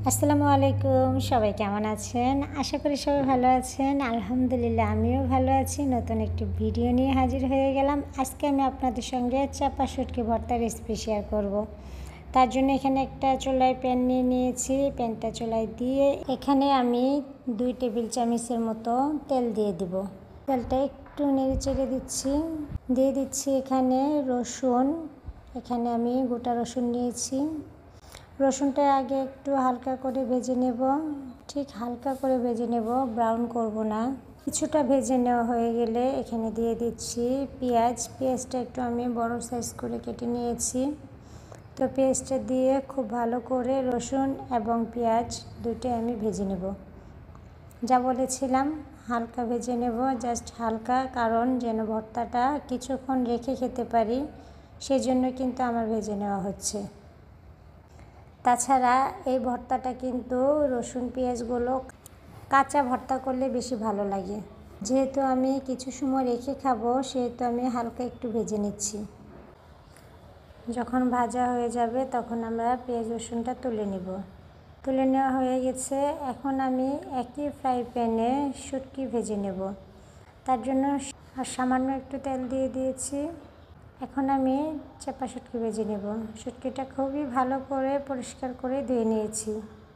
আসসালামু আলাইকুম, সবাই কেমন আছেন? আশা করি সবাই ভালো আছেন। আলহামদুলিল্লাহ আমিও ভালো আছি। নতুন একটি ভিডিও নিয়ে হাজির হয়ে গেলাম। আজকে আমি আপনাদের সঙ্গে চাপা শুটকি ভর্তা রেসিপি শেয়ার করব। তার জন্য এখানে একটা চুলায় প্যান নিয়ে নিয়েছি। প্যানটা চুলায় দিয়ে এখানে আমি 2 টেবিল চামচের মতো তেল দিয়ে দিব। তেলটা একটু নেড়ে চেড়ে দিয়ে দিচ্ছি এখানে রসুন। এখানে আমি গোটা রসুন নিয়েছি। রসুনটা আগে একটু হালকা করে ভেজে নেব, ঠিক হালকা করে ভেজে নেব, ব্রাউন করব না। কিছুটা ভেজে নেওয়া হয়ে গেলে এখানে দিয়ে দিচ্ছি পেঁয়াজটা একটু আমি বড় সাইজ করে কেটে নিয়েছি। তো পেঁয়াজটা দিয়ে খুব ভালো করে রসুন এবং পেঁয়াজ দুটোই আমি ভেজে নেব। যা বলেছিলাম হালকা ভেজে নেব, জাস্ট হালকা, কারণ যেন ভর্তাটা কিছুক্ষণ রেখে খেতে পারি, সেই জন্য কিন্তু আমার ভেজে নেওয়া হচ্ছে। তাছাড়া এই ভর্তাটা কিন্তু রসুন পেঁয়াজগুলো কাঁচা ভর্তা করলে বেশি ভালো লাগে। যেহেতু আমি কিছু সময় রেখে খাবো, সেহেতু আমি হালকা একটু ভেজে নিচ্ছি। যখন ভাজা হয়ে যাবে তখন আমরা পেঁয়াজ রসুনটা তুলে নেওয়া হয়ে গেছে। এখন আমি একই ফ্রাই প্যানে শুটকি ভেজে নেব। তার জন্য সামান্য একটু তেল দিয়ে দিয়েছি। এখন আমি চাপা শুটকি ভেজে নেব। শুটকিটা খুবই ভালো করে পরিষ্কার করে ধুয়ে নিয়েছি।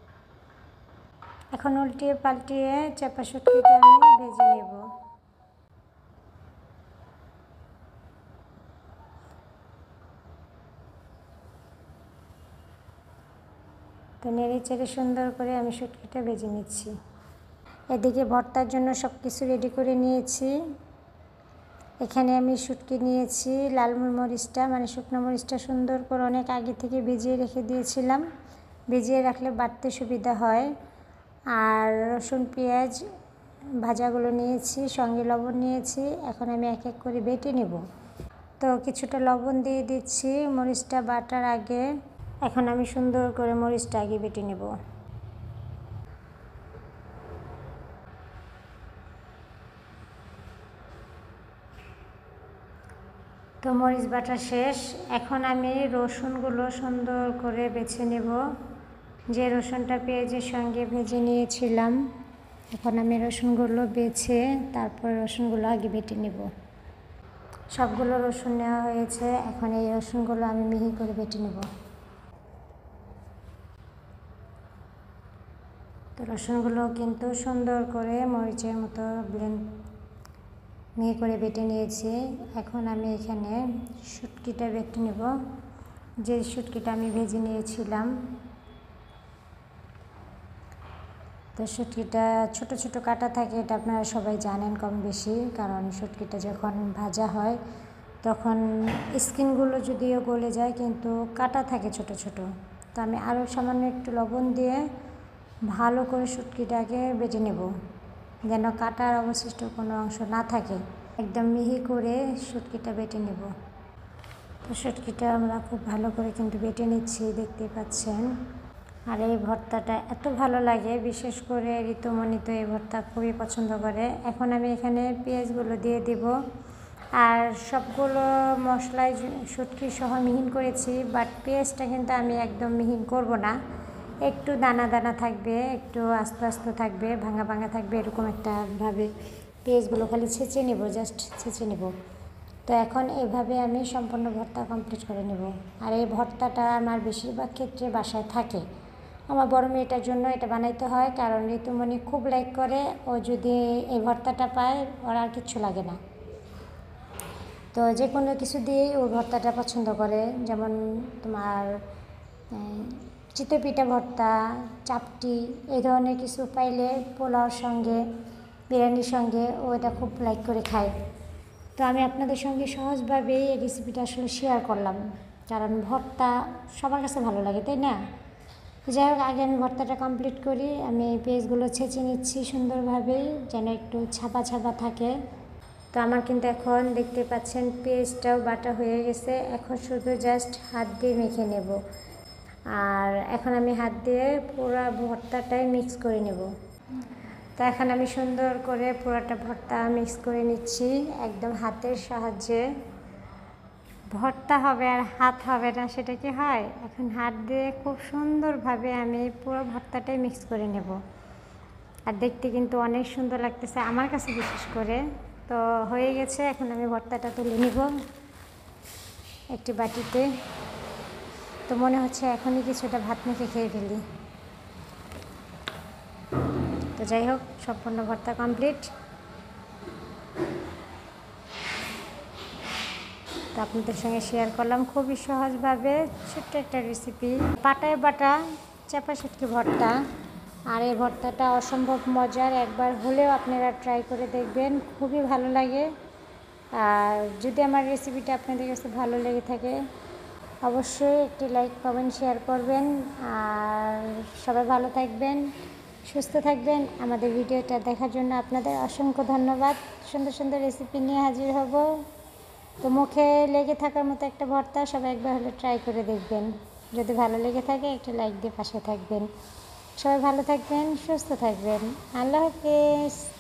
এখন উল্টিয়ে পাল্টিয়ে চাপা শুটকিটা আমি ভেজে নেব। তো নেড়ে চেড়ে সুন্দর করে আমি শুটকিটা ভেজে নিচ্ছি। এদিকে ভর্তার জন্য সব কিছু রেডি করে নিয়েছি। এখানে আমি শুটকি নিয়েছি, লাল মরিচটা মানে শুকনো মরিচটা সুন্দর করে অনেক আগে থেকে ভিজিয়ে রেখে দিয়েছিলাম। ভিজিয়ে রাখলে বাটতে সুবিধা হয়। আর রসুন পেঁয়াজ ভাজাগুলো নিয়েছি, সঙ্গে লবণ নিয়েছি। এখন আমি এক এক করে বেটে নেব। তো কিছুটা লবণ দিয়ে দিচ্ছি মরিচটা বাটার আগে। এখন আমি সুন্দর করে মরিচটা আগে বেটে নেব। তো মরিচ বাটা শেষ। এখন আমি রসুনগুলো সুন্দর করে বেছে নেব। যে রসুনটা পেঁয়াজের সঙ্গে ভেজে নিয়েছিলাম, এখন আমি রসুনগুলো বেছে তারপর রসুনগুলো আগে বেটে নেব। সবগুলো রসুন নেওয়া হয়েছে। এখন এই রসুনগুলো আমি মিহি করে বেটে নেব। তো রসুনগুলো কিন্তু সুন্দর করে মরিচের মতো মিহি করে বেটে নিয়েছি। এখন আমি এখানে শুটকিটা বেটে নেব, যে শুটকিটা আমি ভেজে নিয়েছিলাম। তো শুটকিটা ছোট ছোট কাটা থাকে, এটা আপনারা সবাই জানেন কম বেশি, কারণ শুটকিটা যখন ভাজা হয় তখন স্কিনগুলো যদিও গলে যায়, কিন্তু কাটা থাকে ছোট ছোট। তো আমি আরও সামান্য একটু লবণ দিয়ে ভালো করে শুটকিটাকে বেটে নেব, যেন কাটার অবশিষ্ট কোনো অংশ না থাকে। একদম মিহি করে শুটকিটা বেটে নেব। তো শুটকিটা আমরা খুব ভালো করে কিন্তু বেটে নিচ্ছি, দেখতে পাচ্ছেন। আর এই ভর্তাটা এত ভালো লাগে, বিশেষ করে ঋতুমণি তো এই ভর্তা খুবই পছন্দ করে। এখন আমি এখানে পেঁয়াজগুলো দিয়ে দেব। আর সবগুলো মশলাই শুটকি সহ মিহিন করেছি, বাট পেঁয়াজটা কিন্তু আমি একদম মিহিন করব না, একটু দানা দানা থাকবে, একটু আস্তে আস্তে থাকবে, ভাঙা ভাঙা থাকবে, এরকম একটা ভাবে পেঁয়াজগুলো খালি ছেঁচে নেব, জাস্ট ছেঁচে নেব। তো এখন এইভাবে আমি সম্পূর্ণ ভর্তা কমপ্লিট করে নেব। আর এই ভর্তাটা আমার বেশিরভাগ ক্ষেত্রে বাসায় থাকে। আমার বড় মেয়েটার জন্য এটা বানাইতে হয়, কারণ ঋতুমণি খুব লাইক করে। ও যদি এই ভর্তাটা পায় ওর আর কিচ্ছু লাগে না। তো যে কোনো কিছু দিয়েই ও ভর্তাটা পছন্দ করে, যেমন তোমার চিতই পিঠা ভর্তা, চাপটি, এই ধরনের কিছু পাইলে পোলাওর সঙ্গে, বিরিয়ানির সঙ্গে ও এটা খুব লাইক করে খায়। তো আমি আপনাদের সঙ্গে সহজভাবেই এই রেসিপিটা আসলে শেয়ার করলাম, কারণ ভর্তা সবার কাছে ভালো লাগে, তাই না? যাই হোক, আগে আমি ভর্তাটা কমপ্লিট করি। আমি এই পেঁয়াজগুলো ছেঁচে নিচ্ছি সুন্দরভাবেই, যেন একটু ছাপা ছাপা থাকে। তো আমার কিন্তু এখন দেখতে পাচ্ছেন পেঁয়াজটাও বাটা হয়ে গেছে। এখন শুধু জাস্ট হাত দিয়ে মেখে নেব। আর এখন আমি হাত দিয়ে পুরো ভর্তাটাই মিক্স করে নেব। তো এখন আমি সুন্দর করে পুরোটা ভর্তা মিক্স করে নিচ্ছি একদম হাতের সাহায্যে। ভর্তা হবে আর হাত হবে না, সেটা কি হয়? এখন হাত দিয়ে খুব সুন্দরভাবে আমি পুরো ভর্তাটাই মিক্স করে নেব। আর দেখতে কিন্তু অনেক সুন্দর লাগতেছে আমার কাছে বিশেষ করে। তো হয়ে গেছে, এখন আমি ভর্তাটা তুলে নিব একটি বাটিতে। তো মনে হচ্ছে এখনই কিছুটা ভাত মেখে খেয়ে ফেলি। তো যাই হোক, সম্পূর্ণ ভর্তা কমপ্লিট। তো আপনাদের সঙ্গে শেয়ার করলাম খুবই সহজভাবে ছোট্ট একটা রেসিপি, পাটায় বাটা চাপা শুটকি ভর্তা। আর এই ভর্তাটা অসম্ভব মজার, একবার হলেও আপনারা ট্রাই করে দেখবেন, খুবই ভালো লাগে। আর যদি আমার রেসিপিটা আপনাদের কাছে ভালো লেগে থাকে অবশ্যই একটি লাইক কমেন্ট শেয়ার করবেন। আর সবাই ভালো থাকবেন, সুস্থ থাকবেন। আমাদের ভিডিওটা দেখার জন্য আপনাদের অসংখ্য ধন্যবাদ। সুন্দর সুন্দর রেসিপি নিয়ে হাজির হব। তো মুখে লেগে থাকার মতো একটা ভর্তা, সবাই একবার হলে ট্রাই করে দেখবেন। যদি ভালো লেগে থাকে একটা লাইক দিয়ে পাশে থাকবেন। সবাই ভালো থাকবেন, সুস্থ থাকবেন। আল্লাহ হাফেজ।